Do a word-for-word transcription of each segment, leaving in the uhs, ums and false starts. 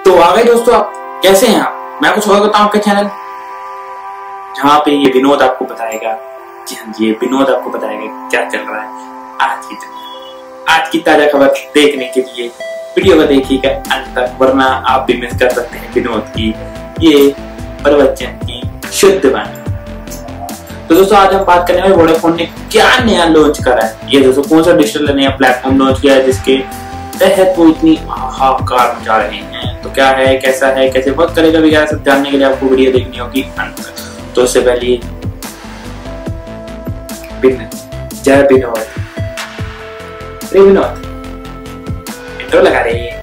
तो आ गए दोस्तों, आप कैसे हैं? आप मैं कुछ और बताऊं आपके चैनल जहाँ पे ये विनोद आपको बताएगा। जी हाँ, ये विनोद आपको बताएगा क्या चल रहा है आज की आज की ताजा खबर देखने के लिए वीडियो को देखिएगा अंत तक, वरना आप भी मिस कर सकते हैं विनोद की ये प्रवचन की शुद्ध वाणी। तो दोस्तों आज हम बात करने वाले वोडाफोन ने क्या नया लॉन्च करा है। ये दोस्तों कौन सा डिजिटल नया प्लेटफॉर्म लॉन्च किया है जिसके तहत वो इतनी हाहाकार मचा रहे हैं। तो क्या है, कैसा है, कैसे वर्क करेगा वगैरह सब जानने के लिए आपको वीडियो देखनी होगी अंत तक। तो उससे पहले जय विनोद, विनोद इंट्रो लगा रही है।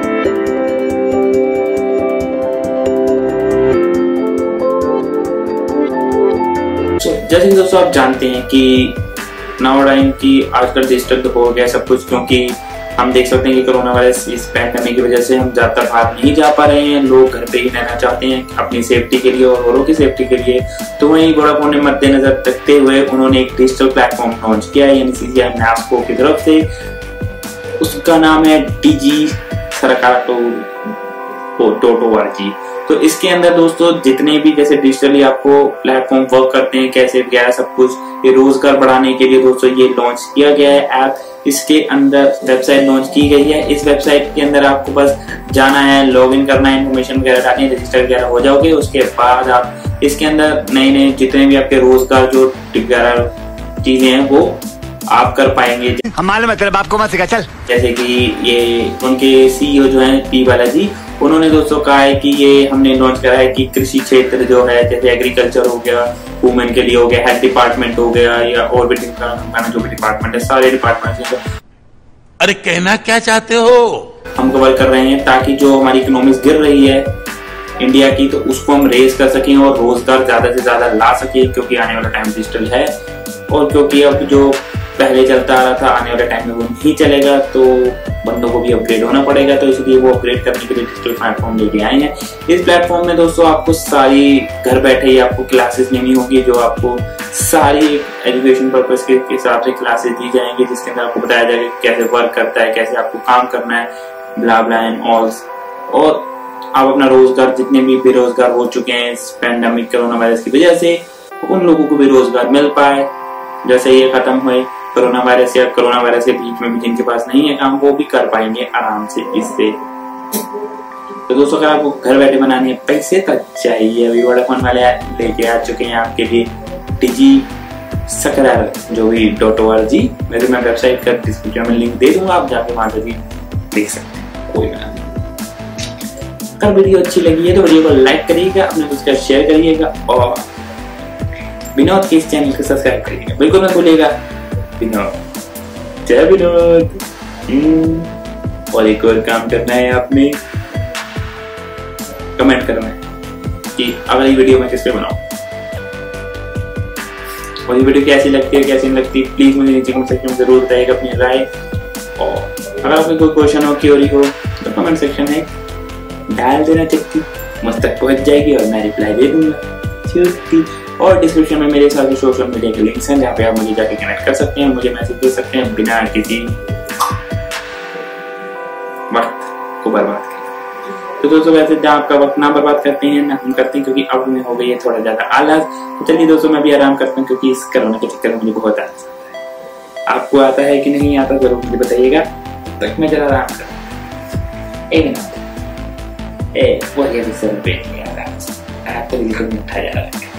जैसे दोस्तों आप जानते हैं कि नाउ टाइम की आजकल डिजिटल हो गया सब कुछ, क्योंकि हम देख सकते हैं कि कोरोना वायरस इस पैंडेमिक की वजह से हम ज्यादा बाहर नहीं जा पा रहे हैं। लोग घर पे ही रहना चाहते हैं अपनी सेफ्टी के लिए और औरों की सेफ्टी के लिए। तो वहीं वोडाफोन ने मद्देनजर रखते हुए उन्होंने एक डिजिटल प्लेटफॉर्म लॉन्च किया है, यानी सीजीआई नैस्को की तरफ से। उसका नाम है डीजी सरकाटो टोटो आरजी। तो इसके अंदर दोस्तों जितने भी जैसे डिजिटली आपको प्लेटफॉर्म वर्क करते हैं कैसे वगैरह सब कुछ, ये रोजगार बढ़ाने के लिए दोस्तों ये लॉन्च किया गया है ऐप। इसके अंदर वेबसाइट लॉन्च की गई है। इस वेबसाइट के अंदर आपको बस जाना है, लॉगिन करना है, इन्फॉर्मेशन वगैरह डालनी है, रजिस्टर वगैरह हो जाओगे। उसके बाद आप इसके अंदर नए नए जितने भी आपके रोजगार जो वगैरह चीजें हैं वो आप कर पाएंगे। हमारे मतलब आपको मत सिखा चल। जैसे कि ये उनके सीईओ जो हैं पी बालाजी, उन्होंने दोस्तों कहा है कि ये हमने लॉन्च करा है कि कृषि क्षेत्र जो है जैसे एग्रीकल्चर हो गया, वुमेन के लिए हो गया, हेल्थ डिपार्टमेंट हो गया, या और भी जो भी डिपार्टमेंट है, सारे डिपार्टमेंट। अरे कहना क्या चाहते हो? हम कवर कर रहे हैं ताकि जो हमारी इकोनॉमिक्स गिर रही है इंडिया की, तो उसको हम रेस कर सकें और रोजगार ज्यादा से ज्यादा ला सके, क्योंकि आने वाला टाइम डिजिटल है। और क्योंकि अब जो पहले चलता आ रहा था आने वाले टाइम में वो नहीं चलेगा, तो बंदों को भी अपग्रेड होना पड़ेगा। तो इसलिए वो अपग्रेड करने के लिए डिजिटल प्लेटफॉर्म लेके आए हैं। इस प्लेटफॉर्म में दोस्तों आपको सारी घर बैठे ही आपको क्लासेस लेनी होगी, जो आपको सारी एजुकेशन पर्पस के हिसाब से क्लासेस दी जाएंगी, जिसके अंदर आपको बताया जाएगा कैसे वर्क करता है, कैसे आपको काम करना है, ब्ला ब्ला एंड ऑल। और आप अपना रोजगार, जितने भी बेरोजगार हो चुके हैं इस पैंडेमिक कोरोना वायरस की वजह से, उन लोगों को भी रोजगार मिल पाए। जैसे ये खत्म हुए कोरोना वायरस या कोरोना वायरस के बीच में भी जिनके पास नहीं है काम, वो भी कर पाएंगे आराम से इससे। तो दोस्तों अगर आपको घर बैठे बनाने हैं, पैसे तो चाहिए, अभी वोडाफोन वाले लेके आ चुके हैं आपके लिए डीजी सकरार जो भी डॉट ओ आर जी। मेरे मैं वेबसाइट का डिस्क्रिप्शन में लिंक दे दूंगा, आप जाके वहां से भी देख सकते हैं, कोई बात नहीं। अगर वीडियो अच्छी लगी है तो वीडियो को लाइक करिएगा, अपने दोस्तों का शेयर करिएगा और विनोद के इस चैनल को सब्सक्राइब करिएगा, बिल्कुल मत भूलिएगा। विनोद, जय विनोद। और एक और काम करना है आपने, कमेंट करना है कि अगली वीडियो में किस पे बनाऊं, और ये वीडियो कैसी लगती है कैसी नहीं लगती, प्लीज मुझे नीचे कमेंट सेक्शन में जरूर बताइएगा अपनी राय। और अगर आपको कोई क्वेश्चन हो, क्वेरी हो, तो कमेंट सेक्शन में डाल देना, चिट्ठी मुझ तक पहुंच जाएगी और मैं रिप्लाई दे दूंगा छुट्टी। और डिस्क्रिप्शन में मेरे सारे सोशल मीडिया के लिंक्स हैं जहाँ पे आप मुझे जाके कनेक्ट कर सकते हैं, मुझे मैसेज दे सकते हैं बिना किसी वक्त को बर्बाद किए। तो दोस्तों वैसे जहाँ आपका वक्त ना बर्बाद करते हैं ना हम करते हैं, क्योंकि अब में हो गई है थोड़ा ज्यादा आलस। तो चलिए दोस्तों मैं भी आराम करता हूँ, क्योंकि इस कोरोना के चक्कर में मुझे बहुत आलस आता है। आपको आता है कि नहीं आता जरूर मुझे बताइएगा। तक मैं जरा आराम करता हूँ। एक मिनट, ए वो ये सर पे नहीं आ रहा, आप तो बिल्कुल उठा जा रहा है।